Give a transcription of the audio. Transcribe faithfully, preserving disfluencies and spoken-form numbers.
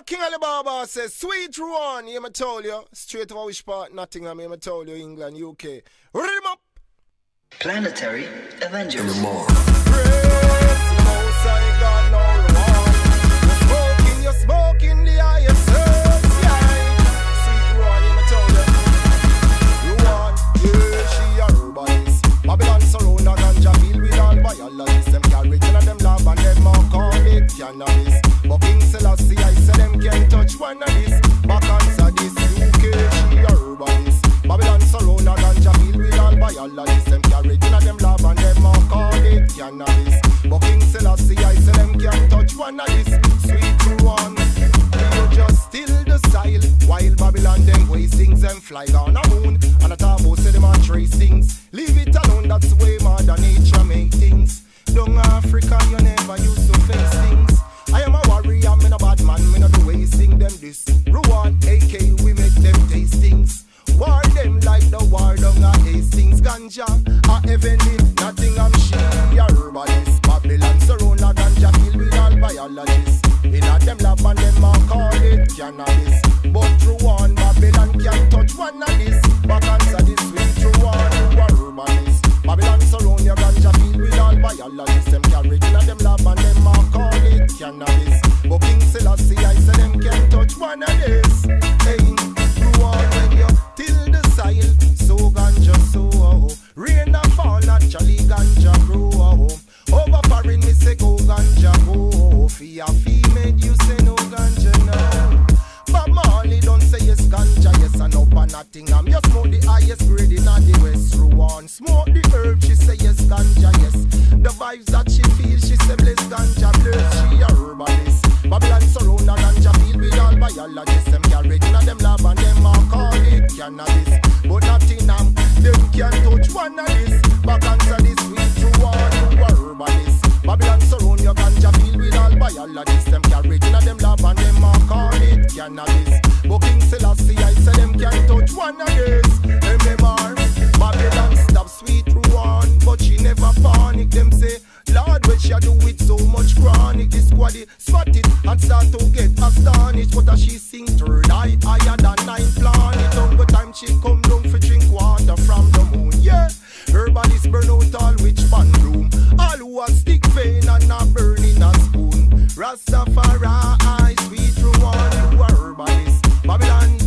King Alibaba says, sweet Ruan, you me told you. Straight over which part, Nottingham, you me told you, England, U K. Rhythm up. Planetary Avengers. Praise the Most High God, no reward. You're smoking, you're smoking the highest earth, yeah. Sweet Ruan, you me told you. Ruan, yeah, she a herbalist. Babylon surround a ganja field with all biologists. Them carry it in them lab and them all call it cannabis. But King Selassie, I say them can't touch one of this. Back answer this, U K, she a herbalist. Babylon surround a ganja field with all biologists. Them carry it in them lab and them all call it cannabis. But King Selassie, I say them can't touch one of this. Sweet Ruan, you just still the style. While Babylon them waste things, them fly on a moon. And a tabo say them a trace things. Leave it alone, that's the way Mother Nature make things. Down Africa, you never used to face things. I am a warrior, I'm a bad man, me not do wasting them this. Ruan, A K, we make them taste things. War them like the war down a Hastings. Ganja, a heavenly, nothing I'm she, a herbalist. Babylon surround a ganja field with all biologists. In a them lab and them a call it cannabis. But Ruan, Babylon can't touch one of this. Back answer this sweet Ruan, you a herbalist. Babylon surround your ganja field with all biologists. Them carry it in a them lab and them a call it cannabis. But King Selassie, I say them can't touch one of this. Hey, Ruan, when you till the soil, so ganja so oh. Rain and fall naturally, ganja grow oh. Over foreign me say go ganja go. Fia female you say no ganja no. But Marley don't say yes ganja yes and up and nothing. I'm you smoke the highest grade in the West. Ruan smoke the herb, she say yes ganja yes. The vibes that she feels, she say bless ganja bless. She a herbalist. Babylon surround a ganja field with all biologists. Them carry it in them lab and them a call it cannabis. But nothing am, them can't touch one of this. Back answer this sweet Ruan, you a herbalist. Babylon surround your ganja field with all biologists. Them carry it in them lab and them a call it cannabis. But King Selassie, I say them can't touch one of this. M M R, Babylon stop sweet Ruan, but she never panic. Them say, Lord, when she do it so much chronic. This squaddy spot it and start to get astonished. What a she sing third eye higher than nine planet. Uncle time she come down for drink water from the moon. Yeah, herbalist burn out all witch pan room. All who a stick vein and a burn in a spoon. Rastafari, sweet Ruan, you a herbalist. Babylon